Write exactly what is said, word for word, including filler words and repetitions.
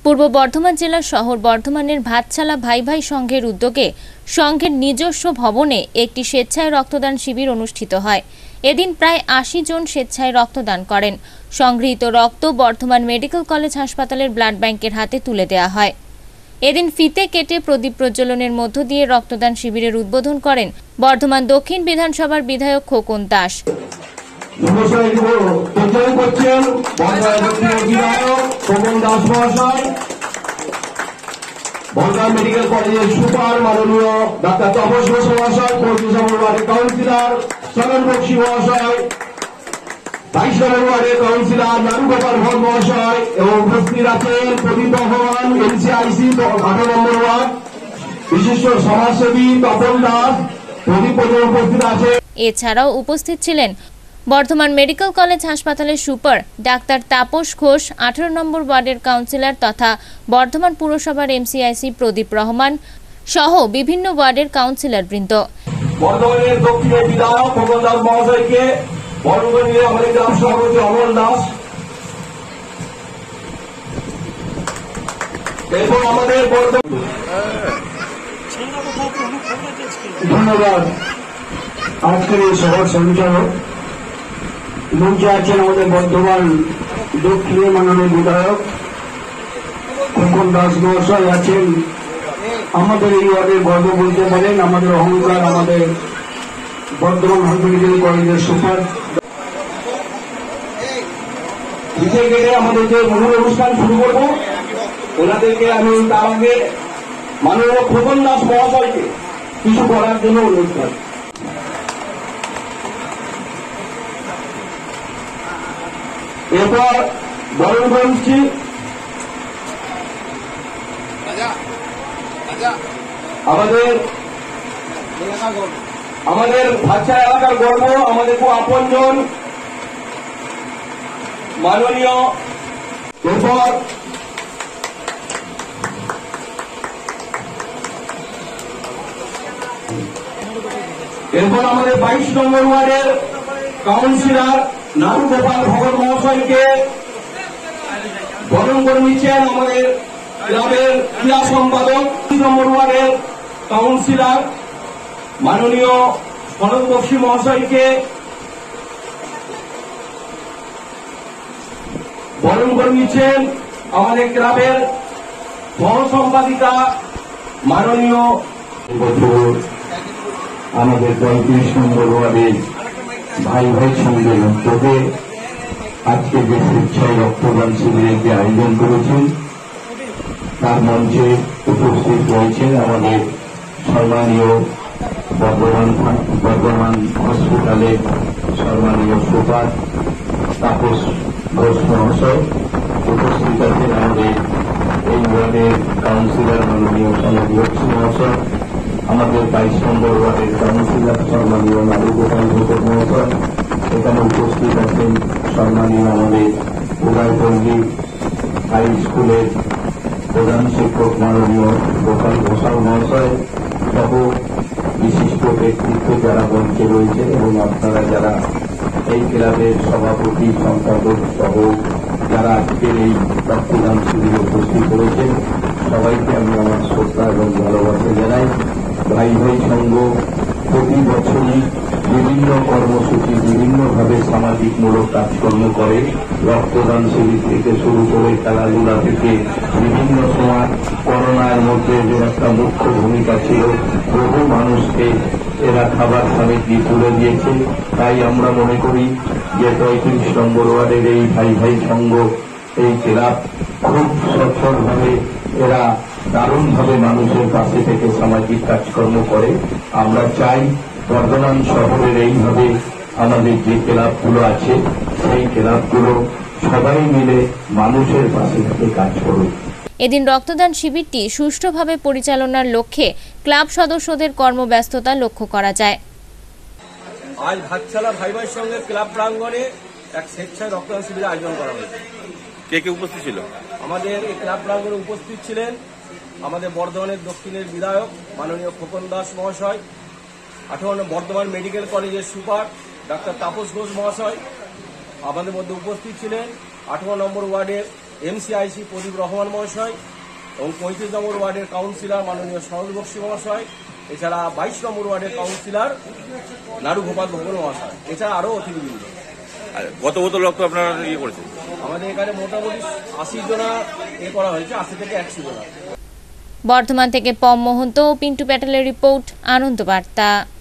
পূর্ব বর্ধমান জেলার শহর বর্ধমানের ভাতছালা ভাই ভাই সংঘের উদ্যোগে সংঘের নিজস্ব ভবনে একটি স্বেচ্ছায় রক্তদান শিবির অনুষ্ঠিত হয়। এদিন প্রায় আশি জন স্বেচ্ছায় রক্তদান করেন। সংগৃহীত রক্ত বর্ধমান মেডিকেল কলেজ হাসপাতালের ব্লাড ব্যাংকের হাতে তুলে দেওয়া হয়। এদিন ফিতে কেটে প্রদীপ প্রজ্বলনের মধ্য দিয়ে রক্তদান শিবিরের উদ্বোধন করেন বর্ধমান দক্ষিণ বিধানসভার বিধায়ক খোকন দাস। বর্ধমান মেডিকেল কলেজের সুপার মাননীয় ডাক্তার তাপস ঘোষ মহাশয়, পৌরসভা ওয়ার্ডের কাউন্সিলর সনন বক্সি মহাশয়, বাইশ নম্বর ওয়ার্ডের কাউন্সিলর নারুগোপাল ভট্ট মহাশয় এবং উপস্থিত আছেন প্রদীপ ভগবান এনসিআইসি আঠারো নম্বর ওয়ার্ড বিশিষ্ট সমাজসেবী তপন দাস প্রদীপ উপস্থিত আছে। এছাড়াও উপস্থিত ছিলেন বর্ধমান মেডিকেল কলেজ হাসপাতালের সুপার ডাক্তার তাপস ঘোষ, আঠারো নম্বর ওয়ার্ডের কাউন্সিলর তথা বর্ধমান পুরসভার এমসিআইসি প্রদীপ রহমান সহ বিভিন্ন ওয়ার্ডের কাউন্সিলর বৃন্দ। বর্ধমানের দক্ষিণের বিধায়ক খোকন দাস মহাশয়কে বর্ধমানের আমাদের গ্রাম সভাপতি অমল দাস, এরপর আমাদের ধন্যবাদ। আজকের এই সভার সঞ্চালক মঞ্চে আছেন আমাদের বর্ধমান দক্ষিণের মাননীয় বিধায়ক খোকন দাস মহাশয় আছেন। আমাদের এই ওয়ার্ডের গর্ব বলতে পারেন, আমাদের অহংকার, আমাদের বর্ধমান মেডিকেল কলেজের সুপার। ফিতে কেটে আমাদের যে মূল অনুষ্ঠান শুরু করবো, ওনাদেরকে আমি তার আগে মাননীয় খোকন দাস মহাশয়কে কিছু করার জন্য অনুরোধ করি। এরপর বরণ করছি আমাদের আমাদের ভাতছালা এলাকার গর্ব, আমাদের খুব আপনজন মাননীয়। এরপর এরপর আমাদের বাইশ নম্বর ওয়ার্ডের কাউন্সিলর নারুগোপাল ভগত মহাশয়কে বরণ করে নিচ্ছেন আমাদের ক্লাবের ক্রীড়া সম্পাদক নম্বর ওয়ার্ডের কাউন্সিলর মাননীয় সনদ বক্সি মহাশয়কে বরণ করে নিচ্ছেন আমাদের ক্লাবের সহ সম্পাদিকা মাননীয়। আমাদের পঁয়ত্রিশ নম্বর ওয়ার্ডের ভাই ভাই সংঘের উদ্যোগে আজকে যে স্বেচ্ছায় রক্তদান শিবিরের যে আয়োজন করেছেন, তার মঞ্চে উপস্থিত রয়েছেন আমাদের সম্মানীয় বর্ধমান বর্ধমান হসপিটালের সম্মানীয় সুপার তাপস ঘোষ মহাশয়, উপস্থিত আছেন আমাদের এই ওয়ার্ডের কাউন্সিলর মাননীয় সনদ বক্সি মহাশয়, আমাদের বাইশ নম্বর ওয়ার্ডের কাউন্সিলর সম্মানীয় নারুগোপাল ভট্ট মহাশয়, এখানে উপস্থিত আছেন সম্মানীয় আমাদের উদয়পল্লী হাই স্কুলের প্রধান শিক্ষক মাননীয় গোপাল ঘোষাল মহাশয় সহ বিশিষ্ট ব্যক্তিত্ব যারা মঞ্চে রয়েছে এবং আপনারা যারা এই ক্লাবের সভাপতি সম্পাদক সহ যারা আজকের এই রক্তদান শিবিরে উপস্থিত হয়েছেন, সবাইকে আমি আমার শ্রদ্ধা এবং ভালোবাসা জানাই। ভাই ভাই সংঘ প্রতি বছরই বিভিন্ন কর্মসূচি বিভিন্নভাবে সামাজিকমূলক কাজকর্ম করে। রক্তদান শিবির থেকে শুরু করে খেলাধুলা থেকে বিভিন্ন সময় করোনার মধ্যে যে একটা মুখ্য ভূমিকা ছিল, বহু মানুষকে এরা খাবার সামগ্রী তুলে দিয়েছে। তাই আমরা মনে করি যে পঁয়ত্রিশ নম্বর ওয়ার্ডের এই ভাই ভাই সংঘ, এই ক্লাব খুব সচ্ছলভাবে এরা দারুণভাবে মানুষের পাশে থেকে সামাজিক কাজকর্ম করে। আমরা চাই বর্ধমান শহরের এইভাবে আমাদের যে ক্লাবগুলো আছে সেই ক্লাবগুলো সবাই মিলে মানুষের পাশে থেকে কাজ করুক। এদিন রক্তদান শিবিরটি সুষ্ঠুভাবে পরিচালনার লক্ষ্যে ক্লাব সদস্যদের কর্মব্যস্ততা লক্ষ্য করা যায়। আজ ভাতছালা ভাই ভাই সঙ্গে ক্লাব প্রাঙ্গণে এক স্বেচ্ছায় রক্তদান শিবিরের আয়োজন করা হয়েছে। কে কে উপস্থিত ছিল? আমাদের এই ক্লাব প্রাঙ্গণে উপস্থিত ছিলেন আমাদের বর্ধমানের দক্ষিণের বিধায়ক মাননীয় খোকন দাস মহাশয়, আঠারো বর্ধমান মেডিকেল কলেজের সুপার ডাক্তার তাপস ঘোষ মহাশয়, আমাদের মধ্যে উপস্থিত ছিলেন আঠারো নম্বর ওয়ার্ডের এমসিআইসি প্রদীপ রহমান মহাশয় এবং পঁয়ত্রিশ নম্বর ওয়ার্ডের কাউন্সিলর মাননীয় সরোজ বক্সী মহাশয়, এছাড়া বাইশ নম্বর ওয়ার্ডের কাউন্সিলর নাড়ু গোপাল ভবন মহাশয়, এছাড়া আরও অতিথিবৃন্দ। আর কত বোতল রক্ত আপনারা ইয়ে করেছেন? আমাদের এখানে মোটামুটি আশি জনা এ করা হয়েছে, আশি থেকে একশো জনা। বর্ধমান থেকে পম মোহন্ত ও পিন্টু প্যাটেলের রিপোর্ট, আনন্দ বার্তা।